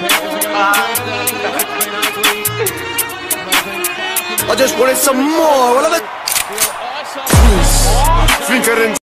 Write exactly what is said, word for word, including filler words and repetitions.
I just wanted some more. What are the...